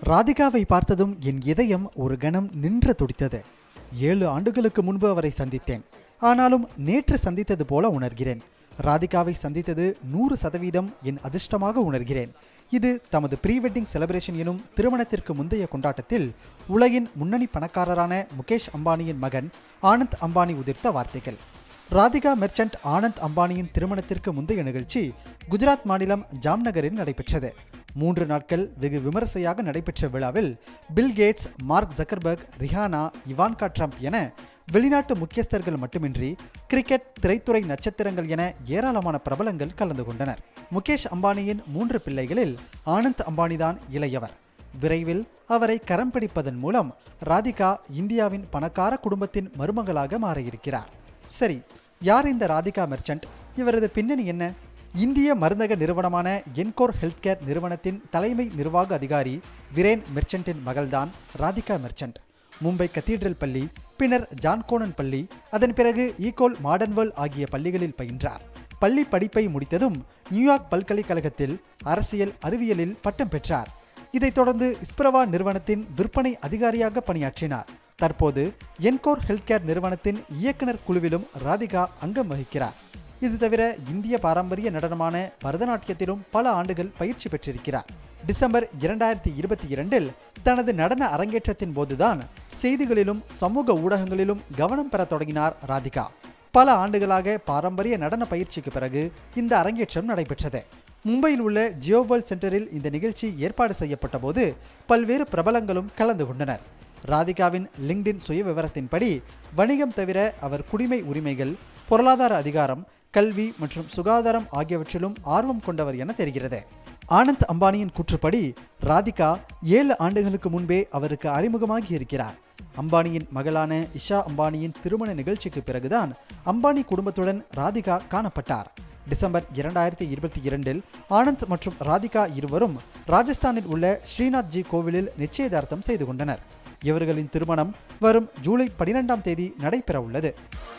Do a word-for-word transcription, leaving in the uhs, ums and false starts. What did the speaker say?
ராதிகாவை பார்த்ததும் என் இதயம் ஒரு கணம் நின்று துடித்தது. ஏழு ஆண்டுகளுக்கு முன்பு அவரை சந்தித்தேன். ஆனாலும் நேற்று சந்தித்தது போல உணர்கிறேன். ராதிகாவை சந்தித்தது நூறு சதவீதம் என் அதிர்ஷ்டமாக உணர்கிறேன். இது தமது ப்ரீ வெட்டிங் செலிப்ரேஷன் எனும் திருமணத்திற்கு முந்தைய கொண்டாட்டத்தில் உலகின் முன்னணி பணக்காரரான முகேஷ் அம்பானியின் மகன் ஆனந்த் அம்பானி உதிர்த்த வார்த்தைகள். ராதிகா மெர்ச்சன்ட் ஆனந்த் அம்பானியின் திருமணத்திற்கு முந்தைய நிகழ்ச்சி குஜராத் மாநிலம் ஜாம்நகரில் நடைபெற்றது. மூன்று நாட்கள் வெகு விமரிசையாக நடைபெற்ற விழாவில் Bill Gates, Mark Zuckerberg, Rihanna, Ivanka Trump என வெளிநாட்டு முக்கியஸ்தர்கள் மட்டுமின்றி கிரிக்கெட், திரைத்துறை நட்சத்திரங்கள் என ஏராளமான பிரபலங்கள் கலந்து கொண்டனர். முகேஷ் அம்பானியின் மூன்று பிள்ளைகளில் ஆனந்த் அம்பானிதான் இளையவர். விரைவில் அவரை கரம் பிடிப்பதன் மூலம் ராதிகா இந்தியாவின் பணக்கார குடும்பத்தின் மருமகளாக மாறியிருக்கிறார். சரி, யார் இந்த ராதிகா மெர்ச்சன்ட்? இவரது பின்னணி என்ன? இந்திய மருந்தக நிறுவனமான என்கோர் ஹெல்த் கேர் நிறுவனத்தின் தலைமை நிர்வாக அதிகாரி விரேன் மெர்ச்சன்ட்டின் மகள்தான் ராதிகா மெர்ச்சன்ட். மும்பை கத்தீட்ரல் பள்ளி, பின்னர் ஜான்கோனன் பள்ளி, அதன் பிறகு ஈகோல் மாடர்ன் வேர்ல்ட் ஆகிய பள்ளிகளில் பயின்றார். பள்ளி படிப்பை முடித்ததும் நியூயார்க் பல்கலைக்கழகத்தில் அரசியல் அறிவியலில் பட்டம் பெற்றார். இதைத் தொடர்ந்து இஸ்ப்ரவா நிறுவனத்தின் விற்பனை அதிகாரியாக பணியாற்றினார். தற்போது என்கோர் ஹெல்த் கேர் நிறுவனத்தின் இயக்குனர் குழுவிலும் ராதிகா அங்கம் வகிக்கிறார். இது தவிர இந்திய பாரம்பரிய நடனமான பரதநாட்டியத்திலும் பல ஆண்டுகள் பயிற்சி பெற்றிருக்கிறார். டிசம்பர் இரண்டாயிரத்தி இருபத்தி இரண்டில் தனது நடன அரங்கேற்றத்தின் போதுதான் செய்திகளிலும் சமூக ஊடகங்களிலும் கவனம் பெற தொடங்கினார் ராதிகா. பல ஆண்டுகளாக பாரம்பரிய நடன பயிற்சிக்கு பிறகு இந்த அரங்கேற்றம் நடைபெற்றது. மும்பையில் உள்ள ஜியோ வேர்ல்ட் சென்டரில் இந்த நிகழ்ச்சி ஏற்பாடு செய்யப்பட்ட போது பல்வேறு பிரபலங்களும் கலந்து கொண்டனர். ராதிகாவின் லிங்க்டின் சுய விவரத்தின்படி வணிகம் தவிர அவர் குடிமை உரிமைகள், பொருளாதார அதிகாரம், கல்வி மற்றும் சுகாதாரம் ஆகியவற்றிலும் ஆர்வம் கொண்டவர் என தெரிகிறது. ஆனந்த் அம்பானியின் கூற்றுப்படி ராதிகா ஏழு ஆண்டுகளுக்கு முன்பே அவருக்கு அறிமுகமாகி இருக்கிறார். அம்பானியின் மகளான இஷா அம்பானியின் திருமண நிகழ்ச்சிக்கு பிறகுதான் அம்பானி குடும்பத்துடன் ராதிகா காணப்பட்டார். டிசம்பர் இரண்டாயிரத்தி இருபத்தி இரண்டில் ஆனந்த் மற்றும் ராதிகா இருவரும் ராஜஸ்தானில் உள்ள ஸ்ரீநாத்ஜி கோவிலில் நிச்சயதார்த்தம் செய்து கொண்டனர். இவர்களின் திருமணம் வரும் ஜூலை பனிரெண்டாம் தேதி நடைபெற உள்ளது.